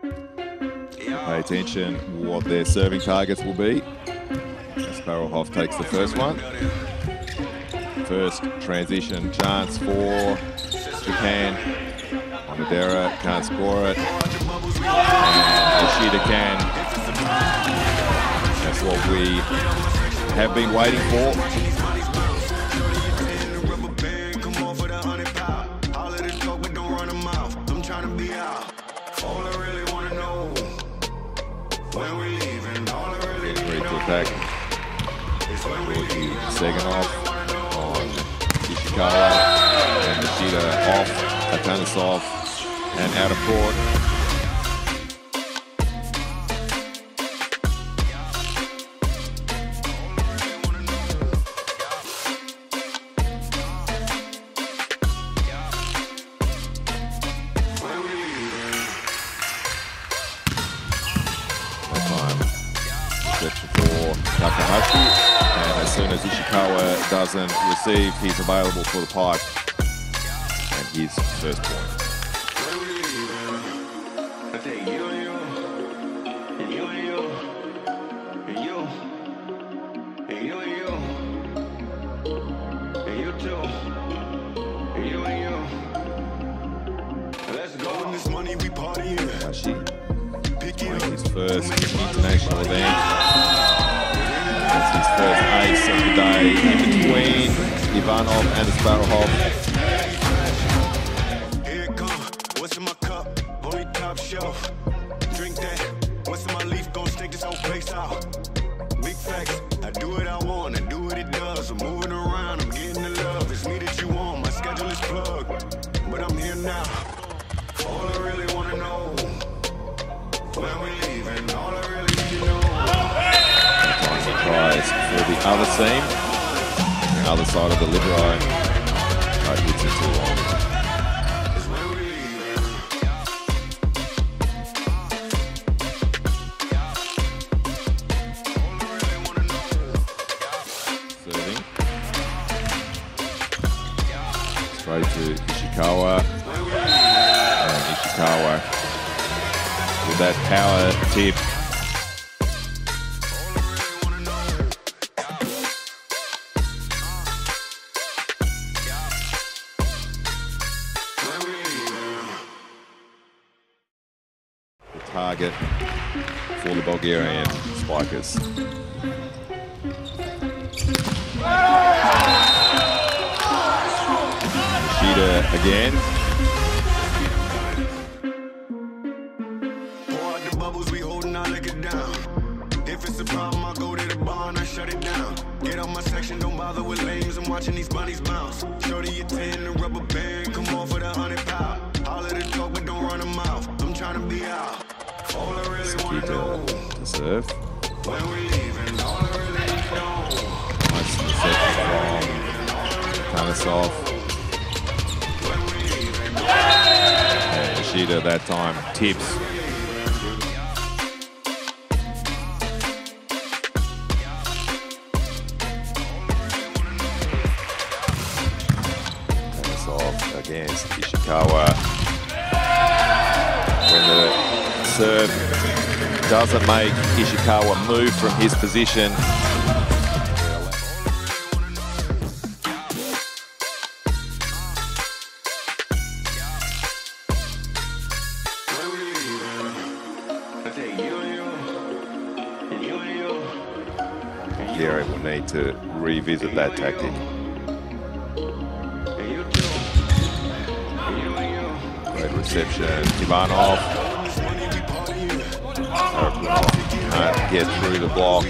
Pay attention what their serving targets will be. Sparrowhoff takes the first one. First transition chance for Japan. Onodera can't score it. And Nishida can. That's what we have been waiting for. Getting ready to attack. Second off on Ishikawa, and Nishida off, Atanas off, and out of court. That time, reception for Takahashi. And as soon as Ishikawa doesn't receive, he's available for the pipe. And his first point. Takahashi playing his first international event. That's his first ace of the day in between Ivanov and Sparrowhoff. Here it come. What's in my cup? Only top shelf. Drink that. What's in my leaf? Gonna stake this whole place out. Big facts. I do what I want. I do what it does. I'm moving around. I'm getting the love. It's me that you want. My schedule is plugged. But I'm here now. All I really wanna know. When we leaving. All I really need to know. Tries for the other seam, the other side of the libero, but hits it too long. Serving. Straight to Ishikawa. And Ishikawa with that power tip. Target for the Bulgarian spikers. Nishida again. Pour out the bubbles, we holding our liquor down. If it's a problem, I go to the bar and I shut it down. Get out my section, don't bother with lames. I'm watching these bunnies bounce. Shorty your 10, the rubber band, come on for the 100 pound. All of the talk, but don't run them out. I'm trying to be out. All I really want to know. To serve. When we leaving, all I really need to know. Nice reception from Tanasov. And Nishida that time tips. Tanasov against Ishikawa. When the serve doesn't make Ishikawa move from his position. Bulgaria will need to revisit that tactic. Great reception, Ivanov. Can't get through the block.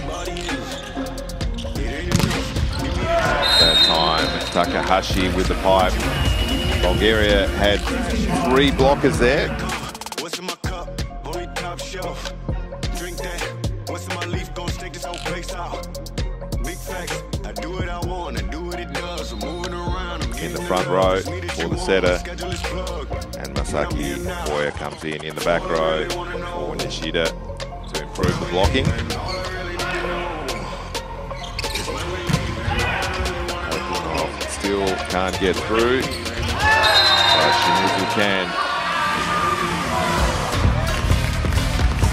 That time, Takahashi with the pipe. Bulgaria had 3 blockers there. What's in my cup? Only top shelf. Drink that. What's in my leaf? Gonna stake this whole place out. Big facts. I do what I want. I do what it does. I'm moving around. I'm in the front row for the setter. And Masaki Boya comes in the back row for Nishida to improve the blocking. Still can't get through. Shimizu can.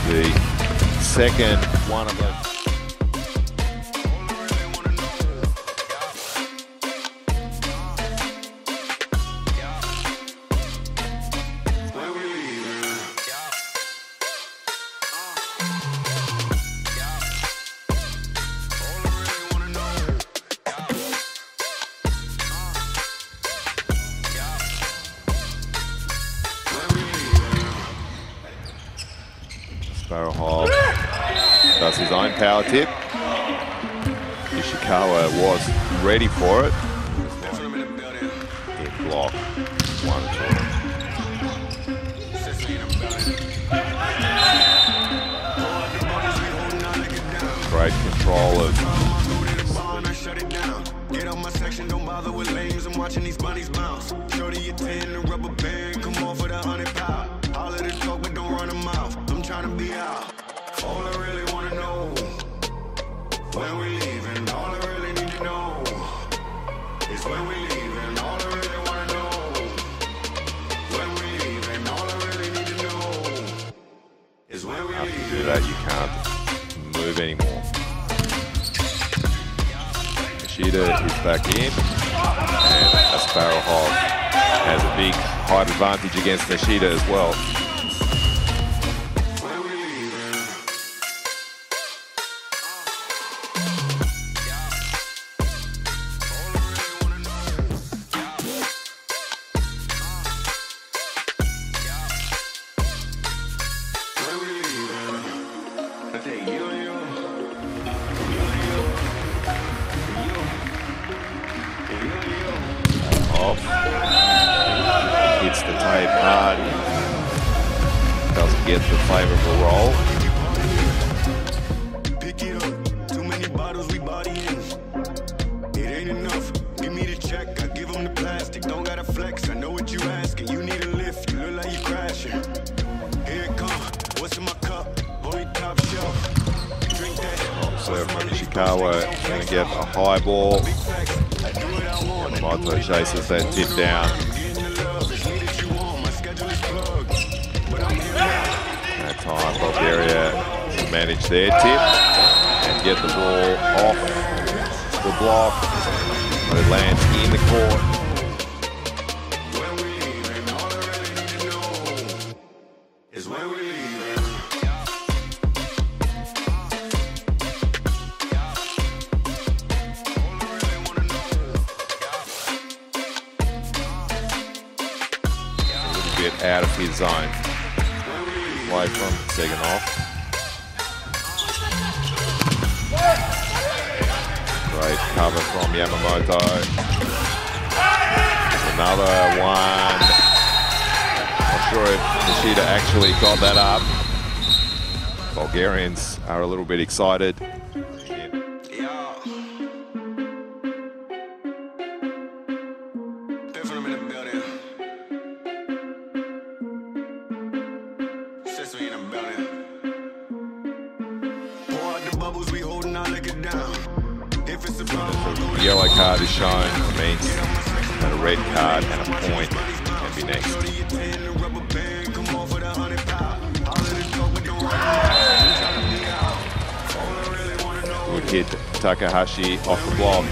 the second one of them. Barrel hole does his own power tip. Ishikawa was ready for it. Hit block, 1-2. Great control of. Get on my section, don't bother with lames. I'm watching these bunnies bounce. Shorty a 10, the rubber band, come off with 100 pounds. All of the talk, but don't run them out. I'm trying to be out. All I really want to know, when we leaving, all I really need to know is when we leaving. All I really want to know, when we leaving, all I really need to know is when we leaving. After you do that, you can't move anymore. Nishida is back in, and Asparahov has a big height advantage against Nishida as well. Hits the tape hard, doesn't get the favourable roll. Pick it up, too many bottles we body in. It ain't enough, give me the check, I give them the plastic. Don't gotta flex, I know what you asking. You need a lift, you look like you crashing. Here it come, what's in my cup? Only top shelf. Drink that. Serve from Ishikawa, gonna get a high ball. Yamamoto chases that tip down. That time Bulgaria can manage their tip and get the ball off the block, but it lands in the court. Out of his zone. Away from second off. Great cover from Yamamoto. Another one. Not sure if Nishida actually got that up. Bulgarians are a little bit excited. The yellow card is shown, it means that a red card and a point can be next. Good hit, Takahashi off the block.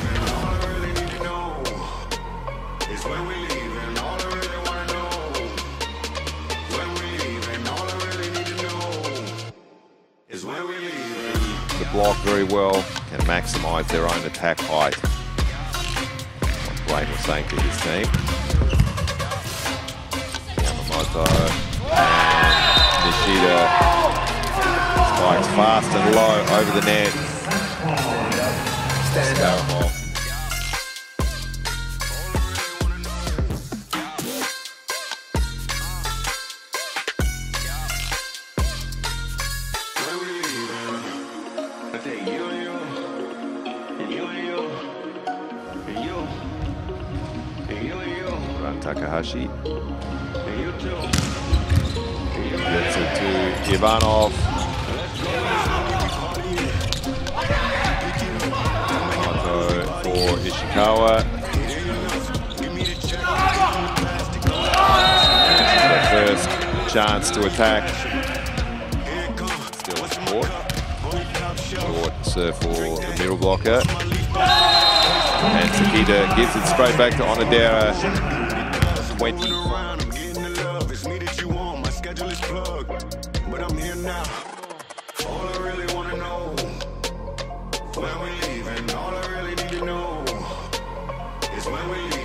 The block very well, can maximise their own attack height. What Blaine was saying to his team. Yamamoto and Nishida spikes fast and low over the net. Scaramore. Takahashi gets it to Ivanov. For Ishikawa. The first chance to attack short. Short serve for the middle blocker. And Sakita gives it straight back to Onodera. 20. But I'm here now. All I really wanna know, when we leave, and all I really need to know is when we leave.